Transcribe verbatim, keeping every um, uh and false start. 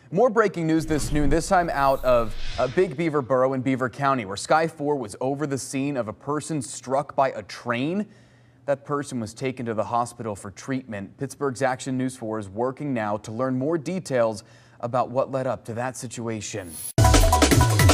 More breaking news this noon, this time out of a Big Beaver Borough in Beaver County, where Sky four was over the scene of a person struck by a train. That person was taken to the hospital for treatment. Pittsburgh's Action News four is working now to learn more details about what led up to that situation.